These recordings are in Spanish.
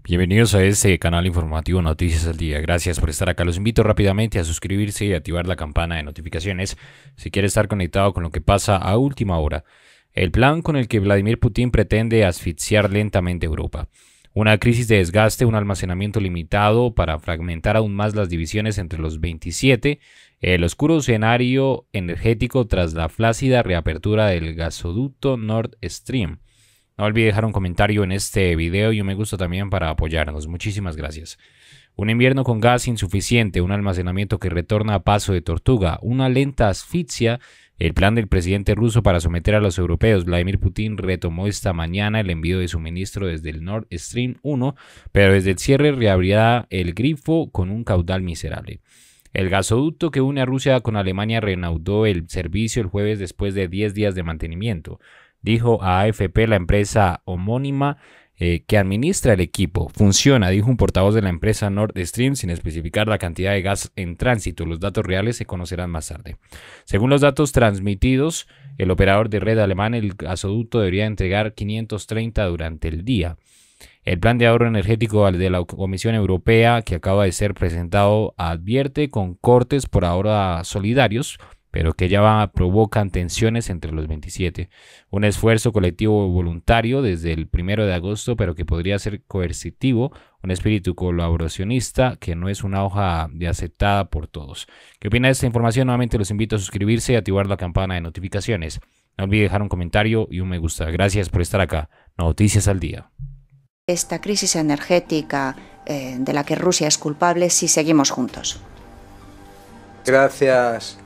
Bienvenidos a este canal informativo Noticias al Día. Gracias por estar acá. Los invito rápidamente a suscribirse y activar la campana de notificaciones si quiere estar conectado con lo que pasa a última hora. El plan con el que Vladimir Putin pretende asfixiar lentamente Europa. Una crisis de desgaste, un almacenamiento limitado para fragmentar aún más las divisiones entre los 27, el oscuro escenario energético tras la flácida reapertura del gasoducto Nord Stream. No olvide dejar un comentario en este video y un me gusta también para apoyarnos. Muchísimas gracias. Un invierno con gas insuficiente, un almacenamiento que retorna a paso de tortuga, una lenta asfixia. El plan del presidente ruso para someter a los europeos. Vladimir Putin retomó esta mañana el envío de suministro desde el Nord Stream 1, pero desde el cierre reabrirá el grifo con un caudal miserable. El gasoducto que une a Rusia con Alemania reanudó el servicio el jueves después de 10 días de mantenimiento, dijo a AFP la empresa homónima que administra el equipo. Funciona, dijo un portavoz de la empresa Nord Stream, sin especificar la cantidad de gas en tránsito. Los datos reales se conocerán más tarde. Según los datos transmitidos, el operador de red alemán, el gasoducto debería entregar 530 durante el día. El plan de ahorro energético de la Comisión Europea, que acaba de ser presentado, advierte con cortes por ahora solidarios, pero que ya provocan tensiones entre los 27. Un esfuerzo colectivo voluntario desde el 1 de agosto, pero que podría ser coercitivo, un espíritu colaboracionista que no es una hoja de aceptada por todos. ¿Qué opina de esta información? Nuevamente los invito a suscribirse y activar la campana de notificaciones. No olvide dejar un comentario y un me gusta. Gracias por estar acá. Noticias al Día. Esta crisis energética de la que Rusia es culpable si seguimos juntos. Gracias.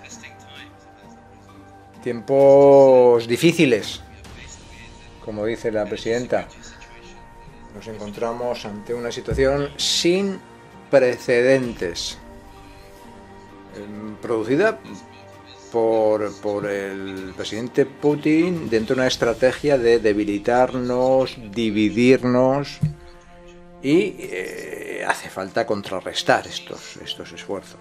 Tiempos difíciles, como dice la presidenta. Nos encontramos ante una situación sin precedentes, producida por el presidente Putin dentro de una estrategia de debilitarnos, dividirnos, y hace falta contrarrestar estos esfuerzos.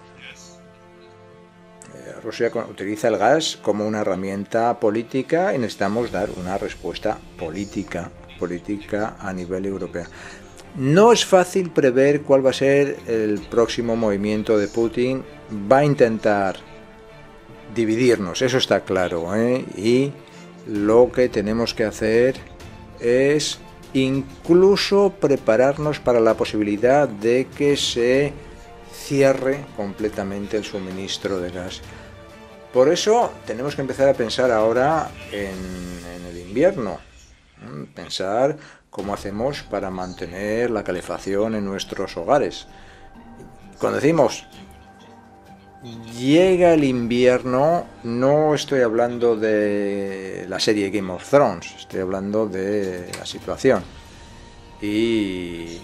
Rusia utiliza el gas como una herramienta política y necesitamos dar una respuesta política a nivel europeo. No es fácil prever cuál va a ser el próximo movimiento de Putin. Va a intentar dividirnos, eso está claro, y lo que tenemos que hacer es incluso prepararnos para la posibilidad de que se cierre completamente el suministro de gas. Por eso tenemos que empezar a pensar ahora en el invierno, pensar cómo hacemos para mantener la calefacción en nuestros hogares. Cuando decimos llega el invierno, no estoy hablando de la serie Game of Thrones, estoy hablando de la situación. Y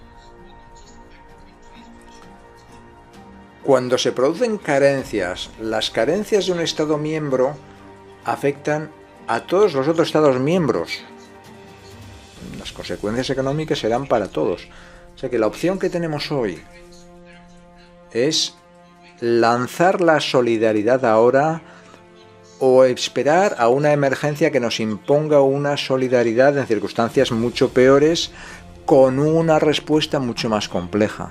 cuando se producen carencias, las carencias de un Estado miembro afectan a todos los otros Estados miembros. Las consecuencias económicas serán para todos. O sea que la opción que tenemos hoy es lanzar la solidaridad ahora o esperar a una emergencia que nos imponga una solidaridad en circunstancias mucho peores con una respuesta mucho más compleja.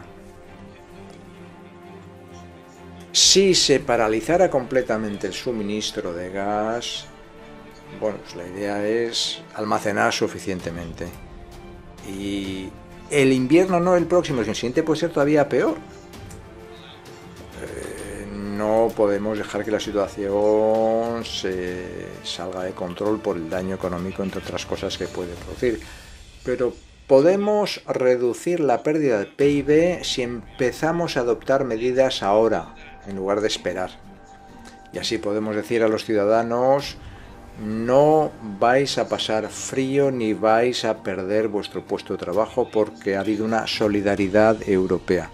Si se paralizara completamente el suministro de gas, bueno, pues la idea es almacenar suficientemente. Y el invierno no el próximo, el siguiente puede ser todavía peor. No podemos dejar que la situación se salga de control por el daño económico, entre otras cosas, que puede producir. Pero podemos reducir la pérdida de PIB si empezamos a adoptar medidas ahora, en lugar de esperar. Y así podemos decir a los ciudadanos: no vais a pasar frío ni vais a perder vuestro puesto de trabajo porque ha habido una solidaridad europea.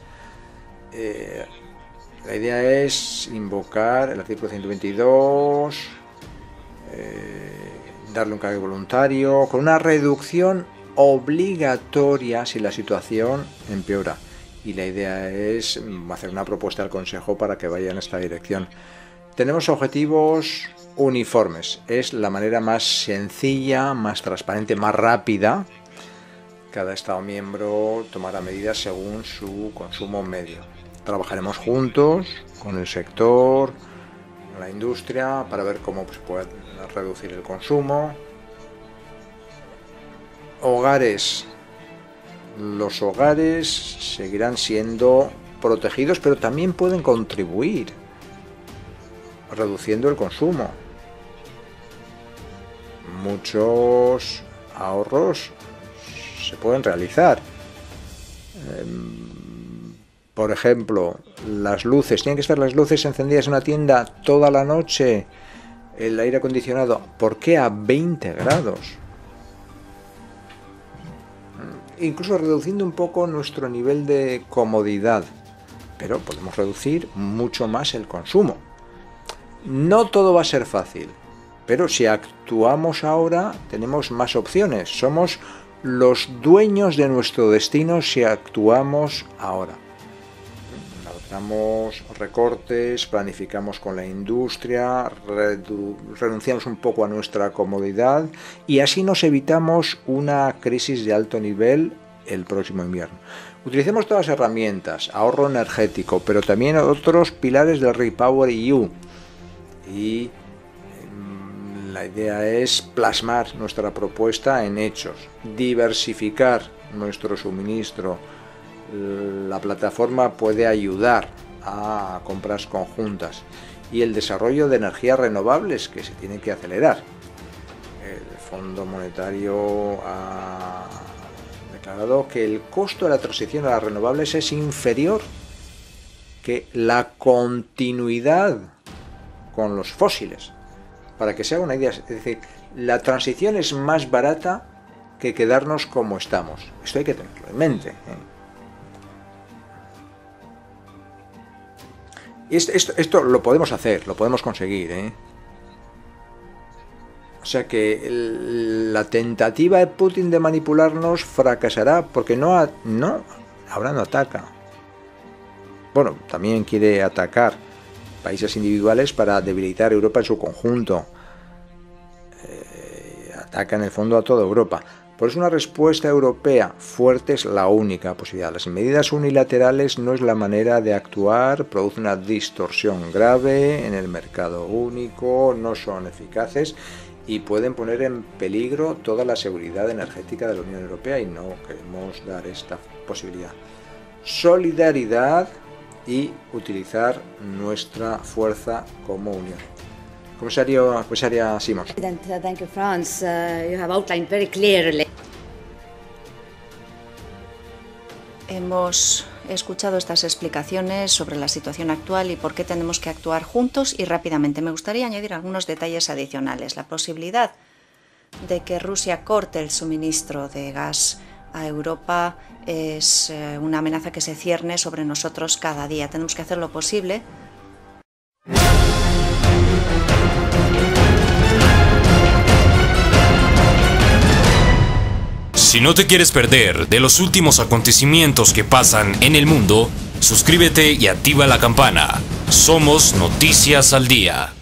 La idea es invocar el artículo 122, darle un cargo voluntario, con una reducción obligatoria si la situación empeora. Y la idea es hacer una propuesta al Consejo para que vaya en esta dirección. Tenemos objetivos uniformes. Es la manera más sencilla, más transparente, más rápida cada Estado miembro tomará medidas según su consumo medio. Trabajaremos juntos con el sector, con la industria, para ver cómo se puede reducir el consumo. Hogares. Los hogares seguirán siendo protegidos, pero también pueden contribuir reduciendo el consumo. Muchos ahorros se pueden realizar. Por ejemplo, las luces. ¿Tienen que estar las luces encendidas en una tienda toda la noche? El aire acondicionado. ¿Por qué a 20 grados? Incluso reduciendo un poco nuestro nivel de comodidad. Pero podemos reducir mucho más el consumo. No todo va a ser fácil. Pero si actuamos ahora, tenemos más opciones. Somos los dueños de nuestro destino si actuamos ahora. Damos recortes, planificamos con la industria, renunciamos un poco a nuestra comodidad y así nos evitamos una crisis de alto nivel el próximo invierno. Utilicemos todas las herramientas, ahorro energético, pero también otros pilares del REPowerEU. Y la idea es plasmar nuestra propuesta en hechos, diversificar nuestro suministro. La plataforma puede ayudar a compras conjuntas y el desarrollo de energías renovables que se tiene que acelerar. El Fondo Monetario ha declarado que el costo de la transición a las renovables es inferior que la continuidad con los fósiles. Para que se haga una idea, es decir, la transición es más barata que quedarnos como estamos. Esto hay que tenerlo en mente, ¿eh? Esto lo podemos hacer, lo podemos conseguir, ¿eh? O sea que la tentativa de Putin de manipularnos fracasará porque ahora no ataca. Bueno, también quiere atacar países individuales para debilitar Europa en su conjunto. Ataca en el fondo a toda Europa. Por eso una respuesta europea fuerte es la única posibilidad. Las medidas unilaterales no es la manera de actuar, produce una distorsión grave en el mercado único, no son eficaces y pueden poner en peligro toda la seguridad energética de la Unión Europea y no queremos dar esta posibilidad. Solidaridad y utilizar nuestra fuerza como unión. Comisaria Simons. Thank you, Franz. You have outlined very clearly. Hemos escuchado estas explicaciones sobre la situación actual y por qué tenemos que actuar juntos y rápidamente. Me gustaría añadir algunos detalles adicionales. La posibilidad de que Rusia corte el suministro de gas a Europa es una amenaza que se cierne sobre nosotros cada día. Tenemos que hacer lo posible. Si no te quieres perder de los últimos acontecimientos que pasan en el mundo, suscríbete y activa la campana. Somos Noticias al Día.